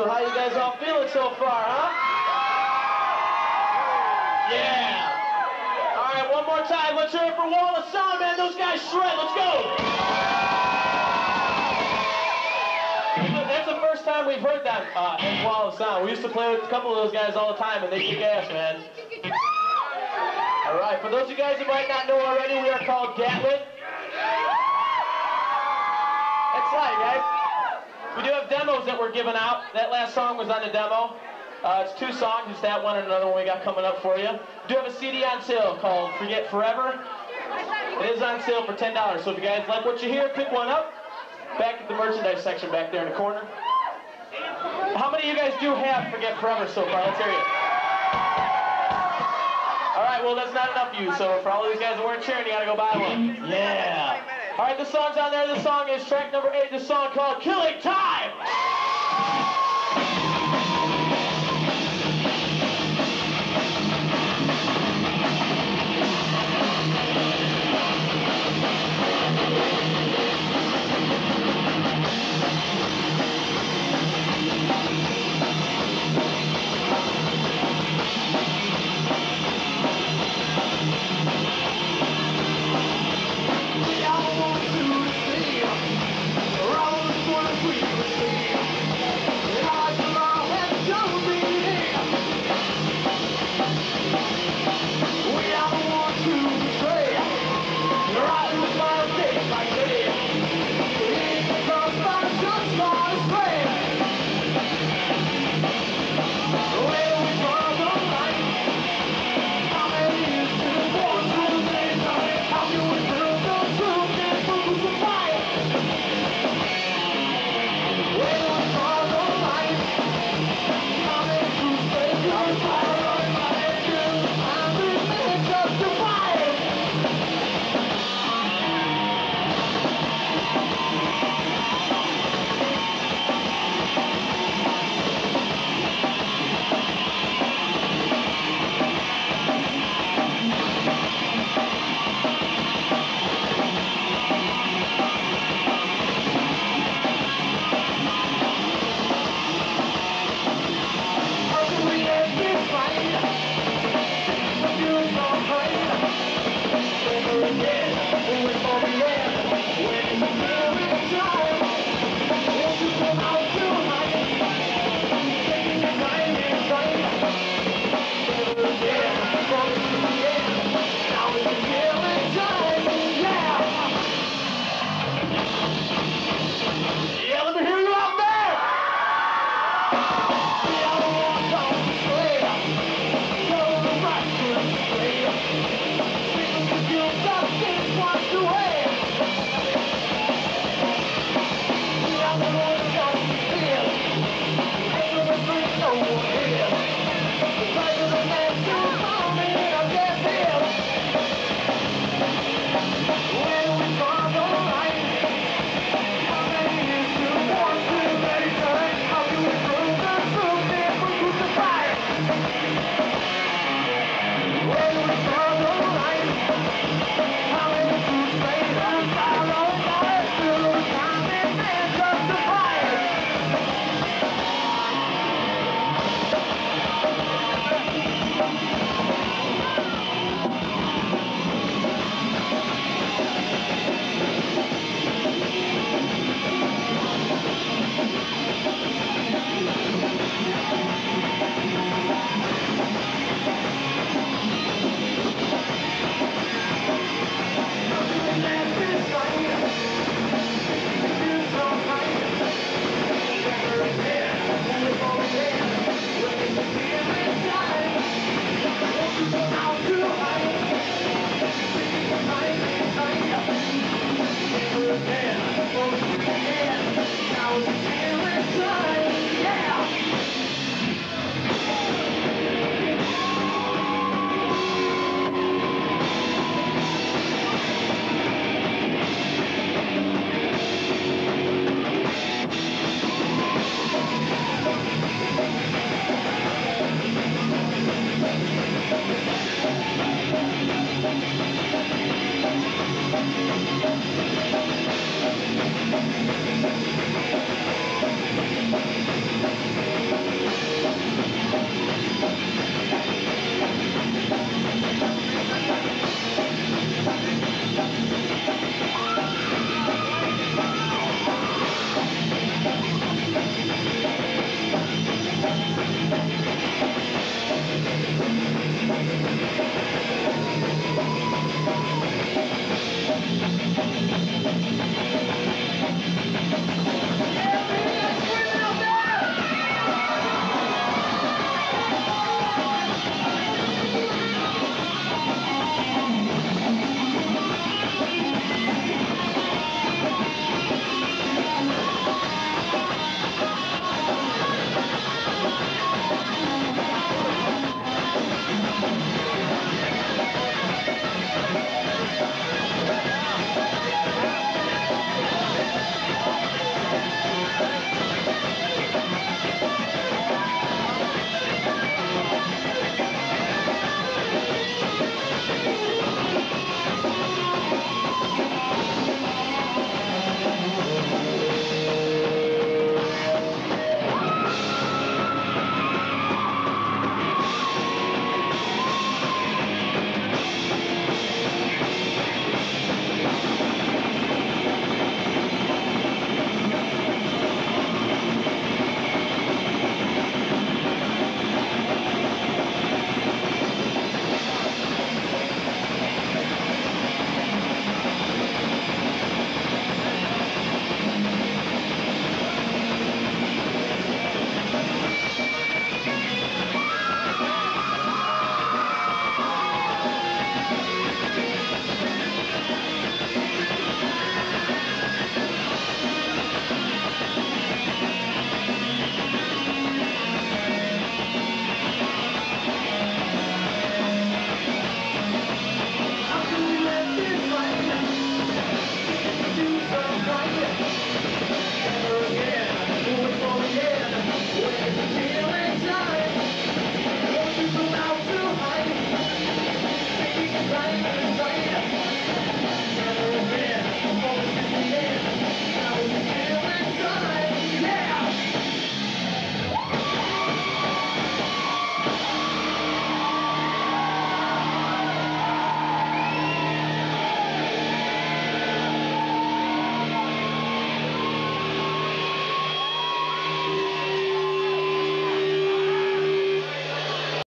So how you guys all feeling so far, huh? Yeah. All right, one more time. Let's hear it for Wall of Sound, man. Those guys shred. Let's go. That's the first time we've heard that in Wall of Sound. We used to play with a couple of those guys all the time, and they kick ass, man. All right, for those of you guys who might not know already, we are called Gatlin. That's right, guys. We do have demos that we're giving out. That last song was on the demo. It's 2 songs, just that one and another one we got coming up for you. We do have a CD on sale called Forget Forever. It is on sale for $10. So if you guys like what you hear, pick one up. Back at the merchandise section back there in the corner. How many of you guys do have Forget Forever so far? Let's hear you. All right, well, that's not enough of you. So for all of these guys that weren't cheering, you got to go buy one. Yeah. All right, this song's on there. This song is track number 8. This song called Killing Time.